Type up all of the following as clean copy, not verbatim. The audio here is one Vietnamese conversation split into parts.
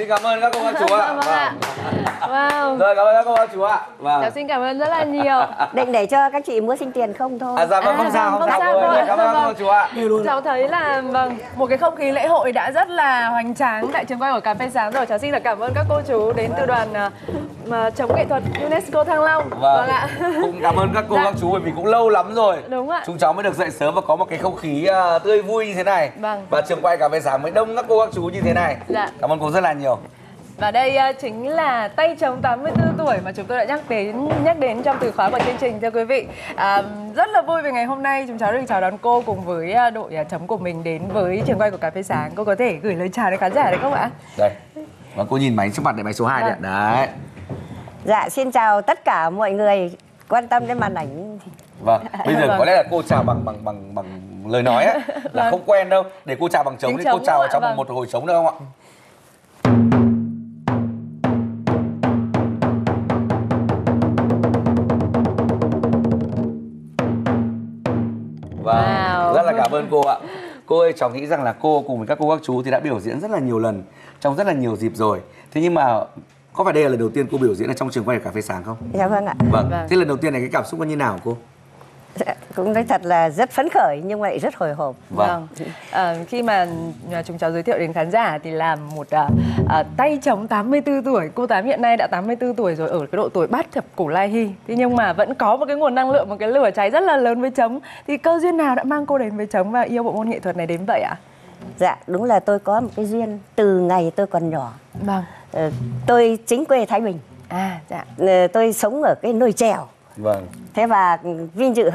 xin cảm ơn các cô các chú ạ. Vâng ạ. Wow. Rồi, cảm ơn các cô các chú ạ. Vâng. Cháu xin cảm ơn rất là nhiều. Định để cho các chị mua sinh tiền không thôi. Dạ vâng, không sao, không sao. Cảm ơn các cô chú ạ. Cháu thấy là một cái không khí lễ hội đã rất là hoành tráng tại trường quay của Cà phê Sáng rồi. Cháu xin được cảm ơn các cô chú đến từ đoàn chống nghệ thuật UNESCO Thăng Long. Vâng ạ. Cũng cảm ơn các cô các chú bởi vì cũng lâu lắm rồi. Đúng ạ. Chúng cháu mới được dậy sớm và có một cái không khí tươi vui như thế này. Vâng. Và trường quay Cà phê Sáng mới đông các cô các chú như thế này. Dạ. Cảm ơn cô rất là nhiều. Và đây chính là tay trống 84 tuổi mà chúng tôi đã nhắc đến trong từ khóa của chương trình, thưa quý vị. Rất là vui vì ngày hôm nay chúng cháu được chào đón cô cùng với đội trống của mình đến với trường quay của Cà phê Sáng. Cô có thể gửi lời chào đến khán giả được không ạ? Đây. Và cô nhìn máy trước mặt này, máy số 2 đấy. Đấy. Dạ, xin chào tất cả mọi người quan tâm đến màn ảnh. Vâng, bây giờ có lẽ là cô chào bằng lời nói ấy, là không quen đâu. Để cô chào bằng trống thì cô chào trong một hồi trống được không ạ? Vâng, rất là cảm ơn cô ạ. Cô ơi, cháu nghĩ rằng là cô cùng với các cô các chú thì đã biểu diễn rất là nhiều lần trong rất là nhiều dịp rồi. Thế nhưng mà có phải đây là lần đầu tiên cô biểu diễn ở trong trường quay Cà phê Sáng không? Dạ vâng ạ. Vâng. Thế lần đầu tiên này cái cảm xúc nó như nào hả cô? Dạ, cũng nói thật là rất phấn khởi nhưng lại rất hồi hộp. Vâng. Khi mà chúng cháu giới thiệu đến khán giả thì là một tay trống 84 tuổi. Cô Tám hiện nay đã 84 tuổi rồi, ở cái độ tuổi bát thập cổ lai hy. Thế nhưng mà vẫn có một cái nguồn năng lượng, một cái lửa cháy rất là lớn với trống. Thì cơ duyên nào đã mang cô đến với trống và yêu bộ môn nghệ thuật này đến vậy ạ? Dạ, đúng là tôi có một cái duyên từ ngày tôi còn nhỏ. Vâng. Tôi chính quê Thái Bình. Dạ. Tôi sống ở cái nồi chèo. Vâng. Thế và vinh dự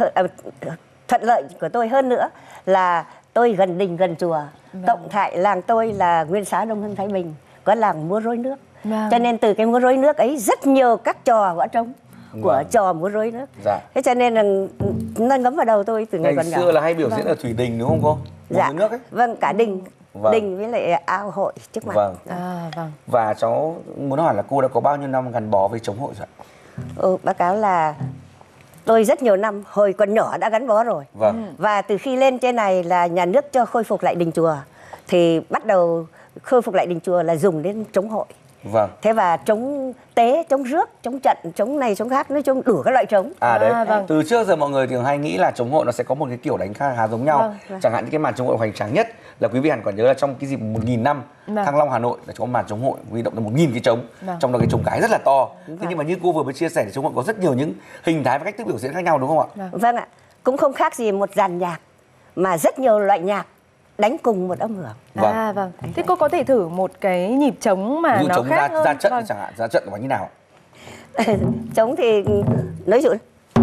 thuận lợi của tôi hơn nữa là tôi gần đình gần chùa. Vâng. Tổng thại làng tôi là Nguyên Xá Đông Hưng Thái Bình, có làng múa rối nước. Vâng. Cho nên từ cái múa rối nước ấy rất nhiều các trò gõ trống của trò múa rối nước. Dạ. Thế cho nên là nó ngấm vào đầu tôi từ ngày còn nhỏ. Ngày xưa là hay biểu diễn ở Thủy Đình đúng không cô? Dạ. Múa nước ấy. Vâng, cả đình. Vâng. Đình với lại ao hội trước mặt. Vâng. Vâng. Và cháu muốn hỏi là cô đã có bao nhiêu năm gắn bó với trống hội rồi ạ? Báo cáo là tôi rất nhiều năm, hồi còn nhỏ đã gắn bó rồi. Vâng. Và từ khi lên trên này là nhà nước cho khôi phục lại đình chùa, thì bắt đầu khôi phục lại đình chùa là dùng đến trống hội. Vâng. Thế và trống tế, trống rước, trống trận, trống này, trống khác, nói chung đủ các loại trống. Đấy. Vâng. Từ trước giờ mọi người thường hay nghĩ là trống hội nó sẽ có một cái kiểu đánh khá giống nhau. Vâng. Chẳng hạn như cái màn trống hội hoành tráng nhất là quý vị hẳn còn nhớ là trong cái dịp 1000 năm Thăng Long Hà Nội là có màn trống hội huy động đến 1000 cái trống. Trong đó cái trống cái rất là to. Thế nhưng mà như cô vừa mới chia sẻ thì trống hội có rất nhiều những hình thái và cách thức biểu diễn khác nhau đúng không ạ? Vâng ạ. Cũng không khác gì một dàn nhạc mà rất nhiều loại nhạc đánh cùng một âm hưởng. Vâng. Thế cô có thể thử một cái nhịp trống mà nó trống khác hơn. ra trận chẳng hạn, ra trận là như nào? Trống thì nói dụ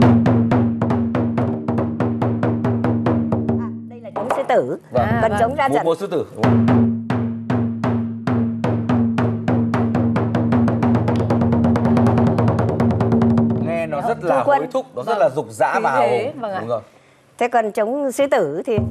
đây là trống sư tử. Còn trống ra trận. Múa sư tử. Nghe nó rất là hối thúc, nó rất là dục dã và hào hùng. Đúng rồi. Thế còn trống sư tử thì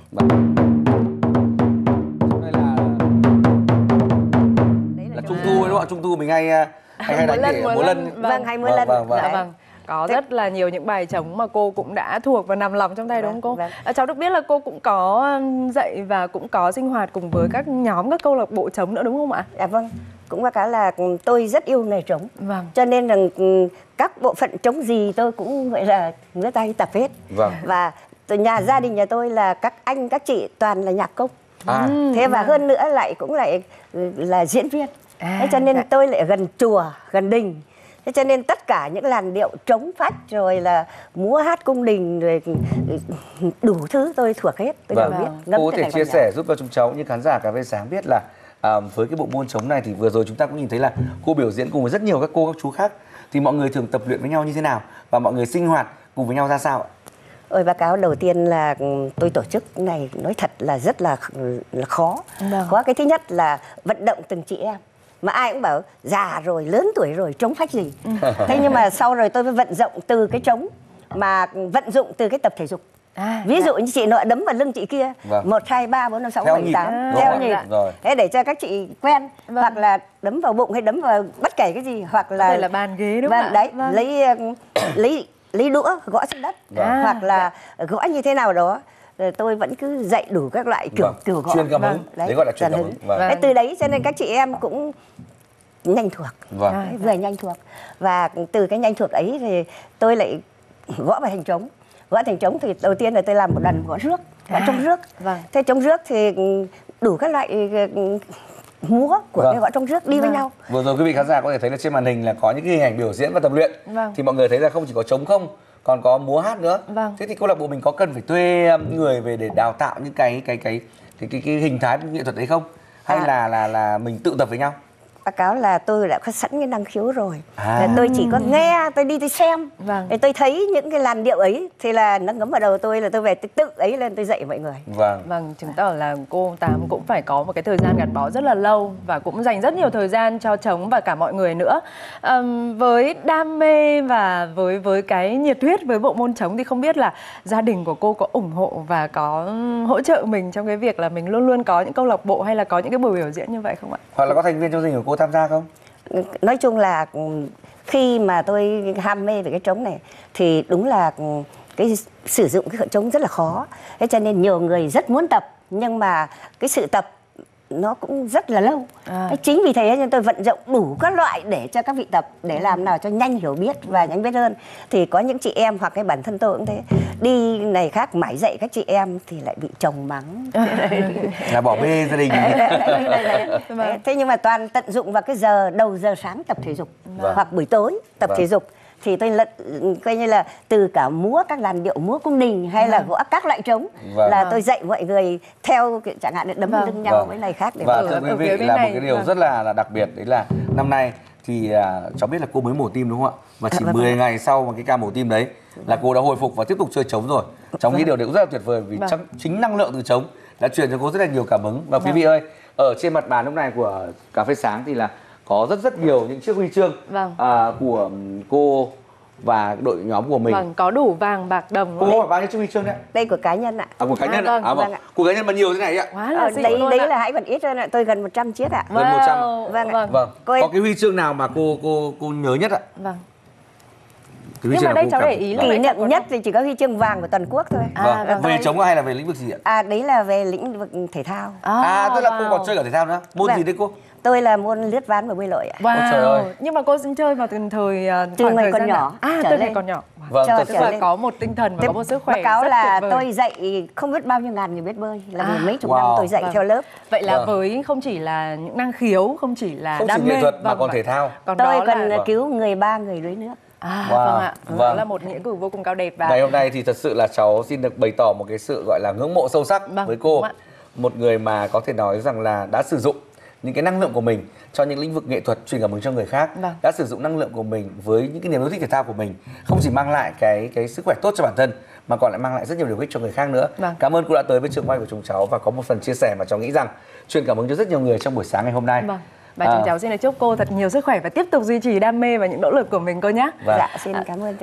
Trung thu đúng không ạ? Trung thu mình hay đánh để múa lân. Vâng, hay múa lân. Vâng. Có rất là nhiều những bài trống mà cô cũng đã thuộc và nằm lòng trong tay đúng không cô? Cháu được biết là cô cũng có dạy và cũng có sinh hoạt cùng với các nhóm, các câu lạc bộ trống nữa đúng không ạ? Dạ vâng. Cũng có là tôi rất yêu nghề trống. Vâng. Cho nên là các bộ phận trống gì tôi cũng gọi là ngứa tay tập hết. Vâng. Và gia đình nhà tôi là các anh, các chị toàn là nhạc công. Thế và hơn nữa lại cũng lại là diễn viên. Thế cho nên tôi lại gần chùa, gần đình. Thế cho nên tất cả những làn điệu trống phách rồi là múa hát cung đình rồi đủ thứ tôi thuộc hết, tôi đều biết. Cô có thể chia sẻ giúp cho chúng cháu như khán giả Cà phê Sáng biết là với cái bộ môn trống này thì vừa rồi chúng ta cũng nhìn thấy là cô biểu diễn cùng với rất nhiều các cô các chú khác, thì mọi người thường tập luyện với nhau như thế nào và mọi người sinh hoạt cùng với nhau ra sao ạ? Ôi, báo cáo đầu tiên là tôi tổ chức này nói thật là rất là khó. Khó cái thứ nhất là vận động từng chị em. Mà ai cũng bảo già rồi, lớn tuổi rồi, trống phách gì. Thế nhưng mà sau rồi tôi mới vận dụng từ cái trống mà vận dụng từ cái tập thể dục. Ví dụ như chị nọ đấm vào lưng chị kia, 1, 2, 3, 4, 5, 6, 7, 8 theo nhịp. Thế để cho các chị quen. Hoặc là đấm vào bụng hay đấm vào bất kể cái gì, hoặc là bàn ghế đúng không ạ? Đấy, lấy đũa gõ xuống đất, hoặc là gõ như thế nào đó. Tôi vẫn cứ dạy đủ các loại kiểu gõ. Truyền cảm hứng. Đấy gọi là truyền cảm hứng. Từ đấy cho nên các chị em cũng nhanh thuộc. Vâng. Đấy, vừa nhanh thuộc. Và từ cái nhanh thuộc ấy thì tôi lại gõ vào thành trống. Gõ thành trống thì đầu tiên là tôi làm một lần gõ rước, gõ trống rước. Vâng. Thế trống rước thì đủ các loại múa của cái gõ trống rước đi với nhau. Vừa rồi quý vị khán giả có thể thấy là trên màn hình là có những cái hình ảnh biểu diễn và tập luyện. Thì mọi người thấy là không chỉ có trống không, còn có múa hát nữa. Thế thì câu lạc bộ mình có cần phải thuê người về để đào tạo những cái hình thái nghệ thuật đấy không? Hay là mình tự tập với nhau? Báo cáo là tôi đã có sẵn cái năng khiếu rồi. Tôi chỉ có nghe, tôi đi tôi xem. Thì tôi thấy những cái làn điệu ấy thì là nó ngấm vào đầu tôi, là tôi về tôi tự ấy lên tôi dạy mọi người. Vâng, chứng tỏ là cô Tám cũng phải có một cái thời gian gắn bó rất là lâu và cũng dành rất nhiều thời gian cho trống và cả mọi người nữa. Với đam mê và với cái nhiệt huyết với bộ môn trống thì không biết là gia đình của cô có ủng hộ và có hỗ trợ mình trong cái việc là mình luôn luôn có những câu lạc bộ hay là có những cái buổi biểu diễn như vậy không ạ? Hoặc là có thành viên trong gia đình của cô tham gia không? Nói chung là khi mà tôi ham mê về cái trống này thì đúng là cái sử dụng cái trống rất là khó. Thế cho nên nhiều người rất muốn tập, nhưng mà cái sự tập nó cũng rất là lâu. Chính vì thế nên tôi vận dụng đủ các loại để cho các vị tập, để làm nào cho nhanh hiểu biết và nhanh biết hơn. Thì có những chị em hoặc cái bản thân tôi cũng thế, đi này khác mãi dạy các chị em thì lại bị chồng mắng. Là bỏ bê gia đình. Thế nhưng mà toàn tận dụng vào cái đầu giờ sáng tập thể dục hoặc buổi tối tập thể dục. Thì tôi coi như là từ cả múa các làn điệu múa cung đình hay là gõ các loại trống, là tôi dạy mọi người theo chẳng hạn đấm lưng nhau với này khác để và thưa quý vị là một cái điều rất là đặc biệt, đấy là năm nay thì cháu biết là cô mới mổ tim đúng không ạ? Và chỉ 10 ngày sau mà cái ca mổ tim đấy là cô đã hồi phục và tiếp tục chơi trống rồi. Cháu nghĩ điều đấy cũng rất là tuyệt vời, vì chính năng lượng từ trống đã truyền cho cô rất là nhiều cảm hứng. Và quý vị ơi, ở trên mặt bàn lúc này của Cà phê Sáng thì là có rất nhiều những chiếc huy chương của cô và đội nhóm của mình. Có đủ vàng, bạc, đồng. Cô có bao nhiêu chiếc huy chương đấy? Đây của cá nhân ạ. Của cá nhân ạ? Của cá nhân mà nhiều thế này ạ? Đấy là hãy còn ít hơn ạ. Tôi gần 100 chiếc ạ. Gần 100. Vâng. Có cái huy chương nào mà cô nhớ nhất ạ? Nhưng mà đây cháu để ý là kỷ niệm nhất thì chỉ có huy chương vàng của toàn quốc thôi. Về trống hay là về lĩnh vực gì ạ? Đấy là về lĩnh vực thể thao. Tức là cô còn chơi cả thể thao nữa. Môn gì đấy cô? Tôi là môn lướt ván và bơi lội ạ. Trời ơi. Nhưng mà cô chơi vào từ ngày còn nhỏ. Từ ngày còn nhỏ. Vâng, tức là có một tinh thần và có một sức khỏe báo cáo rất là tuyệt vời. Tôi dạy không biết bao nhiêu ngàn người biết bơi, là mấy chục năm tôi dạy theo lớp. Vậy là với không chỉ là những năng khiếu, không chỉ là không đam chỉ mê nghệ thuật mà còn thể thao. Tôi còn cứu 13 người đuối nước. Vâng ạ. Đó là một nghĩa cử vô cùng cao đẹp. Và ngày hôm nay thì thật sự là cháu xin được bày tỏ một cái sự gọi là ngưỡng mộ sâu sắc với cô. Một người mà có thể nói rằng là đã sử dụng những cái năng lượng của mình cho những lĩnh vực nghệ thuật, truyền cảm hứng cho người khác, đã sử dụng năng lượng của mình với những cái niềm yêu thích thể thao của mình, không chỉ mang lại cái sức khỏe tốt cho bản thân mà còn lại mang lại rất nhiều điều ích cho người khác nữa. Cảm ơn cô đã tới với trường quay của chúng cháu và có một phần chia sẻ mà cháu nghĩ rằng truyền cảm hứng cho rất nhiều người trong buổi sáng ngày hôm nay. Và chúng cháu xin chúc cô thật nhiều sức khỏe và tiếp tục duy trì đam mê và những nỗ lực của mình cô nhé. Dạ, xin cảm ơn.